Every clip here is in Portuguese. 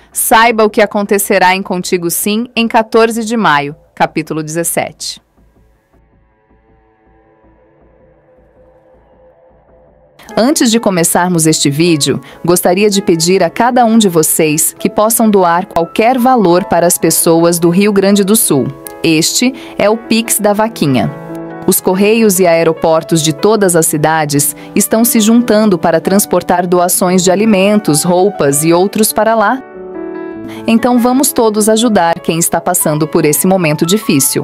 Saiba o que acontecerá em Contigo Sim em 14 de maio, capítulo 17. Antes de começarmos este vídeo, gostaria de pedir a cada um de vocês que possam doar qualquer valor para as pessoas do Rio Grande do Sul. Este é o Pix da Vaquinha. Os Correios e aeroportos de todas as cidades estão se juntando para transportar doações de alimentos, roupas e outros para lá. Então vamos todos ajudar quem está passando por esse momento difícil.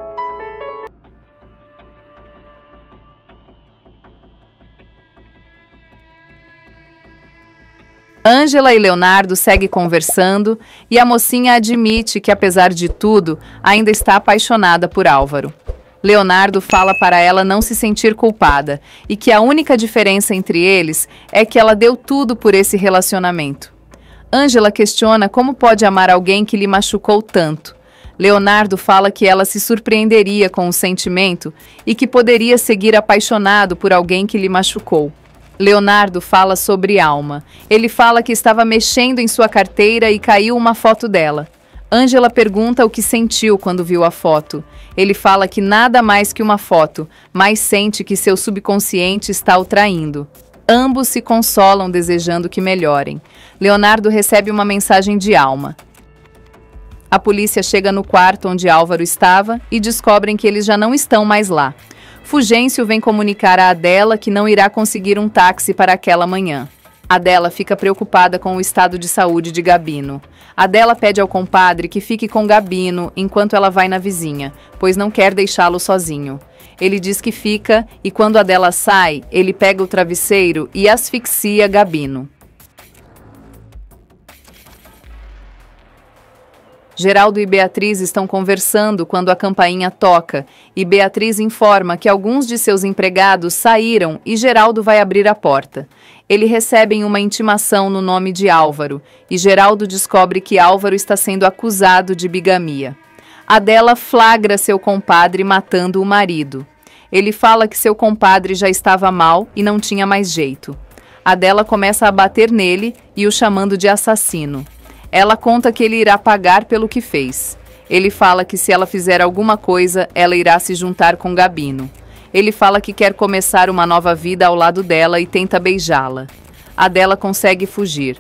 Ângela e Leonardo seguem conversando e a mocinha admite que, apesar de tudo, ainda está apaixonada por Álvaro. Leonardo fala para ela não se sentir culpada e que a única diferença entre eles é que ela deu tudo por esse relacionamento. Ângela questiona como pode amar alguém que lhe machucou tanto. Leonardo fala que ela se surpreenderia com o sentimento e que poderia seguir apaixonado por alguém que lhe machucou. Leonardo fala sobre Alma. Ele fala que estava mexendo em sua carteira e caiu uma foto dela. Ângela pergunta o que sentiu quando viu a foto. Ele fala que nada mais que uma foto, mas sente que seu subconsciente está o traindo. Ambos se consolam desejando que melhorem. Leonardo recebe uma mensagem de Alma. A polícia chega no quarto onde Álvaro estava e descobrem que eles já não estão mais lá. Fulgêncio vem comunicar a Adela que não irá conseguir um táxi para aquela manhã. Adela fica preocupada com o estado de saúde de Gabino. Adela pede ao compadre que fique com Gabino enquanto ela vai na vizinha, pois não quer deixá-lo sozinho. Ele diz que fica e quando Adela sai, ele pega o travesseiro e asfixia Gabino. Geraldo e Beatriz estão conversando quando a campainha toca e Beatriz informa que alguns de seus empregados saíram e Geraldo vai abrir a porta. Eles recebem uma intimação no nome de Álvaro e Geraldo descobre que Álvaro está sendo acusado de bigamia. Adela flagra seu compadre matando o marido. Ele fala que seu compadre já estava mal e não tinha mais jeito. Adela começa a bater nele e o chamando de assassino. Ela conta que ele irá pagar pelo que fez. Ele fala que se ela fizer alguma coisa, ela irá se juntar com Gabino. Ele fala que quer começar uma nova vida ao lado dela e tenta beijá-la. Adela consegue fugir.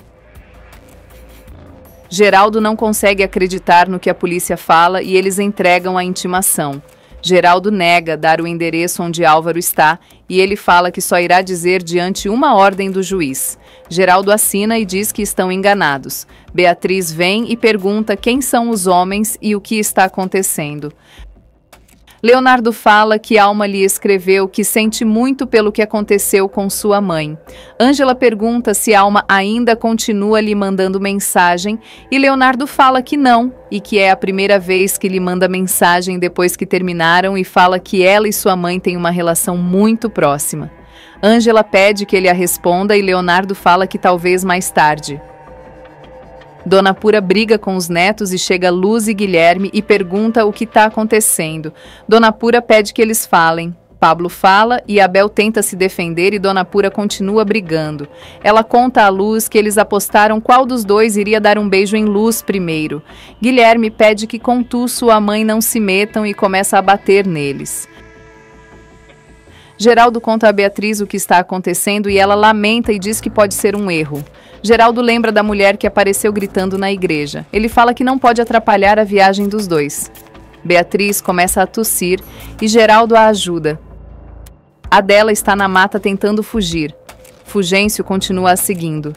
Geraldo não consegue acreditar no que a polícia fala e eles entregam a intimação. Geraldo nega dar o endereço onde Álvaro está e ele fala que só irá dizer diante uma ordem do juiz. Geraldo assina e diz que estão enganados. Beatriz vem e pergunta quem são os homens e o que está acontecendo. Leonardo fala que Alma lhe escreveu que sente muito pelo que aconteceu com sua mãe. Ângela pergunta se Alma ainda continua lhe mandando mensagem e Leonardo fala que não e que é a primeira vez que lhe manda mensagem depois que terminaram e fala que ela e sua mãe têm uma relação muito próxima. Ângela pede que ele a responda e Leonardo fala que talvez mais tarde. Dona Pura briga com os netos e chega Luz e Guilherme e pergunta o que está acontecendo. Dona Pura pede que eles falem. Pablo fala e Abel tenta se defender e Dona Pura continua brigando. Ela conta a Luz que eles apostaram qual dos dois iria dar um beijo em Luz primeiro. Guilherme pede que Contu, sua mãe, não se metam e começa a bater neles. Geraldo conta a Beatriz o que está acontecendo e ela lamenta e diz que pode ser um erro. Geraldo lembra da mulher que apareceu gritando na igreja. Ele fala que não pode atrapalhar a viagem dos dois. Beatriz começa a tossir e Geraldo a ajuda. Adela está na mata tentando fugir. Fulgêncio continua a seguindo.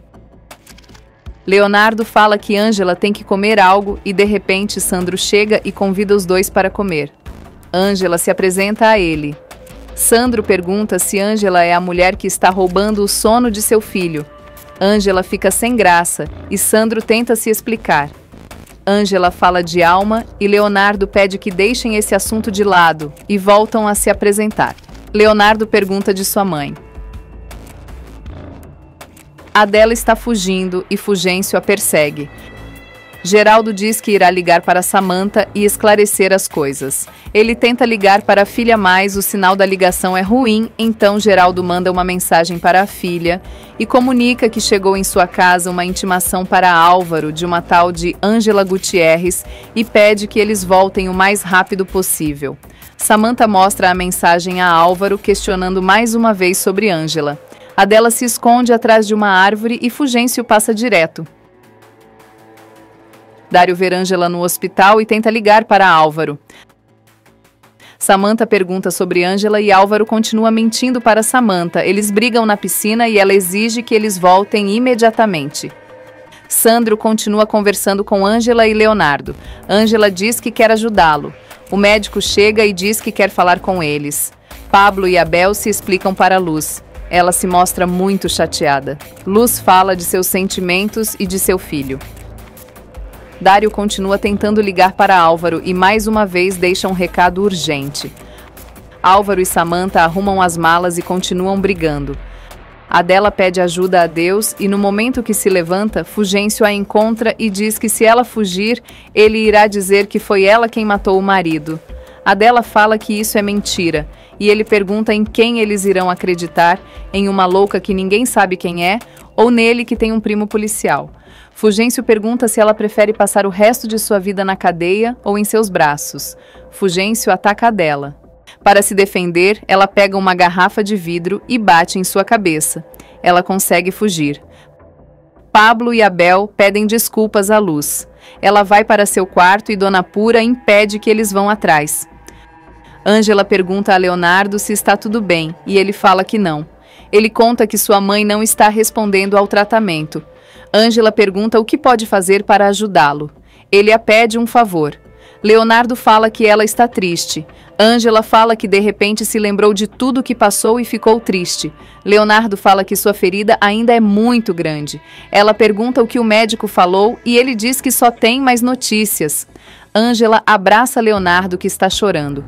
Leonardo fala que Ângela tem que comer algo e de repente Sandro chega e convida os dois para comer. Ângela se apresenta a ele. Sandro pergunta se Ângela é a mulher que está roubando o sono de seu filho. Ângela fica sem graça e Sandro tenta se explicar. Ângela fala de Alma e Leonardo pede que deixem esse assunto de lado e voltam a se apresentar. Leonardo pergunta de sua mãe. Adela está fugindo e Fulgêncio a persegue. Geraldo diz que irá ligar para Samantha e esclarecer as coisas. Ele tenta ligar para a filha, mas o sinal da ligação é ruim, então Geraldo manda uma mensagem para a filha e comunica que chegou em sua casa uma intimação para Álvaro de uma tal de Ângela Gutierrez e pede que eles voltem o mais rápido possível. Samantha mostra a mensagem a Álvaro, questionando mais uma vez sobre Ângela. Adela se esconde atrás de uma árvore e Fulgêncio passa direto. Dário vê Ângela no hospital e tenta ligar para Álvaro. Samantha pergunta sobre Ângela e Álvaro continua mentindo para Samantha. Eles brigam na piscina e ela exige que eles voltem imediatamente. Sandro continua conversando com Ângela e Leonardo. Ângela diz que quer ajudá-lo. O médico chega e diz que quer falar com eles. Pablo e Abel se explicam para Luz. Ela se mostra muito chateada. Luz fala de seus sentimentos e de seu filho. Dário continua tentando ligar para Álvaro e mais uma vez deixa um recado urgente. Álvaro e Samantha arrumam as malas e continuam brigando. Adela pede ajuda a Deus e no momento que se levanta, Fulgêncio a encontra e diz que se ela fugir, ele irá dizer que foi ela quem matou o marido. Adela fala que isso é mentira e ele pergunta em quem eles irão acreditar, em uma louca que ninguém sabe quem é ou nele que tem um primo policial. Fulgêncio pergunta se ela prefere passar o resto de sua vida na cadeia ou em seus braços. Fulgêncio ataca Adela. Para se defender, ela pega uma garrafa de vidro e bate em sua cabeça. Ela consegue fugir. Pablo e Abel pedem desculpas à Luz. Ela vai para seu quarto e Dona Pura impede que eles vão atrás. Ângela pergunta a Leonardo se está tudo bem e ele fala que não. Ele conta que sua mãe não está respondendo ao tratamento. Ângela pergunta o que pode fazer para ajudá-lo. Ele a pede um favor. Leonardo fala que ela está triste. Ângela fala que de repente se lembrou de tudo o que passou e ficou triste. Leonardo fala que sua ferida ainda é muito grande. Ela pergunta o que o médico falou e ele diz que só tem mais notícias. Ângela abraça Leonardo, que está chorando.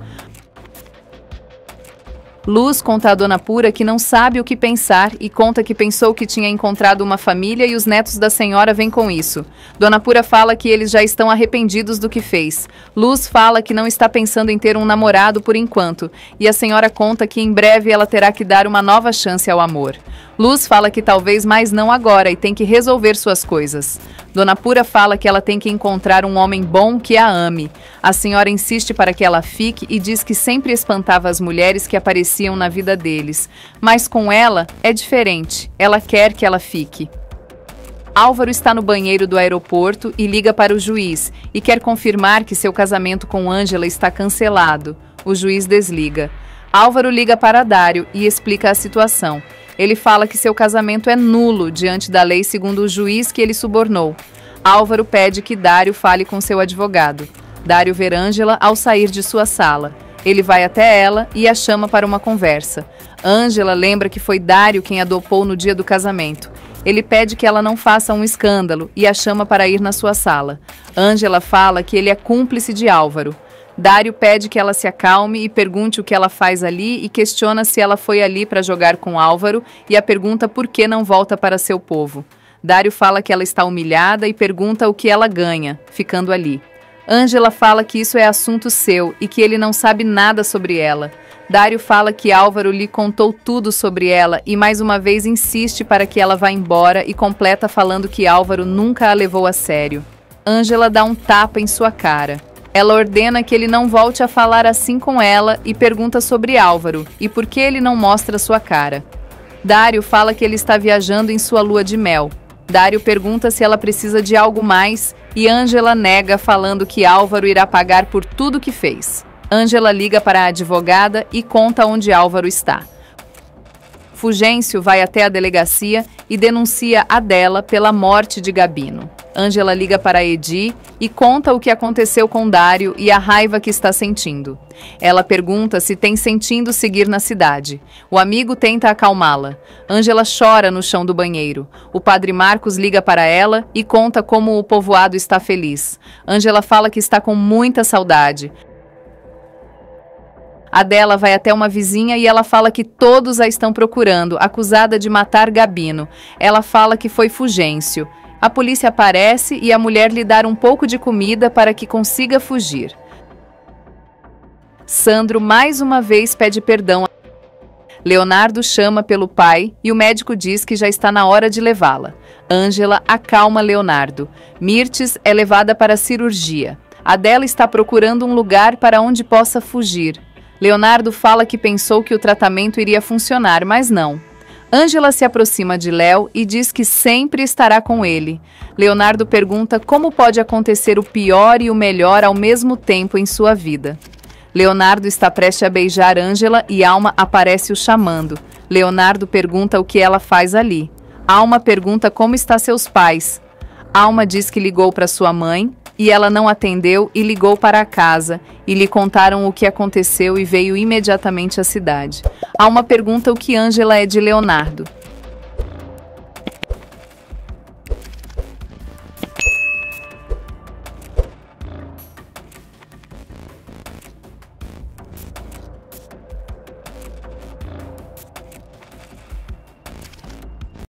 Luz conta a Dona Pura que não sabe o que pensar e conta que pensou que tinha encontrado uma família e os netos da senhora vêm com isso. Dona Pura fala que eles já estão arrependidos do que fez. Luz fala que não está pensando em ter um namorado por enquanto e a senhora conta que em breve ela terá que dar uma nova chance ao amor. Luz fala que talvez mais não agora e tem que resolver suas coisas. Dona Pura fala que ela tem que encontrar um homem bom que a ame. A senhora insiste para que ela fique e diz que sempre espantava as mulheres que apareciam na vida deles. Mas com ela é diferente. Ela quer que ela fique. Álvaro está no banheiro do aeroporto e liga para o juiz e quer confirmar que seu casamento com Ângela está cancelado. O juiz desliga. Álvaro liga para Dário e explica a situação. Ele fala que seu casamento é nulo diante da lei segundo o juiz que ele subornou. Álvaro pede que Dário fale com seu advogado. Dário vê Ângela ao sair de sua sala. Ele vai até ela e a chama para uma conversa. Ângela lembra que foi Dário quem a dopou no dia do casamento. Ele pede que ela não faça um escândalo e a chama para ir na sua sala. Ângela fala que ele é cúmplice de Álvaro. Dário pede que ela se acalme e pergunte o que ela faz ali e questiona se ela foi ali para jogar com Álvaro e a pergunta por que não volta para seu povo. Dário fala que ela está humilhada e pergunta o que ela ganha, ficando ali. Ângela fala que isso é assunto seu e que ele não sabe nada sobre ela. Dário fala que Álvaro lhe contou tudo sobre ela e mais uma vez insiste para que ela vá embora e completa falando que Álvaro nunca a levou a sério. Ângela dá um tapa em sua cara. Ela ordena que ele não volte a falar assim com ela e pergunta sobre Álvaro e por que ele não mostra sua cara. Dário fala que ele está viajando em sua lua de mel. Dário pergunta se ela precisa de algo mais e Ângela nega, falando que Álvaro irá pagar por tudo que fez. Ângela liga para a advogada e conta onde Álvaro está. Fulgêncio vai até a delegacia e denuncia Adela pela morte de Gabino. Ângela liga para Edi e conta o que aconteceu com Dário e a raiva que está sentindo. Ela pergunta se tem sentido seguir na cidade. O amigo tenta acalmá-la. Ângela chora no chão do banheiro. O padre Marcos liga para ela e conta como o povoado está feliz. Ângela fala que está com muita saudade. Adela vai até uma vizinha e ela fala que todos a estão procurando, acusada de matar Gabino. Ela fala que foi Fulgêncio. A polícia aparece e a mulher lhe dá um pouco de comida para que consiga fugir. Sandro mais uma vez pede perdão. Leonardo chama pelo pai e o médico diz que já está na hora de levá-la. Ângela acalma Leonardo. Mirtes é levada para a cirurgia. Adela está procurando um lugar para onde possa fugir. Leonardo fala que pensou que o tratamento iria funcionar, mas não. Ângela se aproxima de Léo e diz que sempre estará com ele. Leonardo pergunta como pode acontecer o pior e o melhor ao mesmo tempo em sua vida. Leonardo está prestes a beijar Ângela e Alma aparece o chamando. Leonardo pergunta o que ela faz ali. Alma pergunta como estão seus pais. Alma diz que ligou para sua mãe e ela não atendeu e ligou para a casa e lhe contaram o que aconteceu e veio imediatamente à cidade. Alma pergunta o que Ângela é de Leonardo.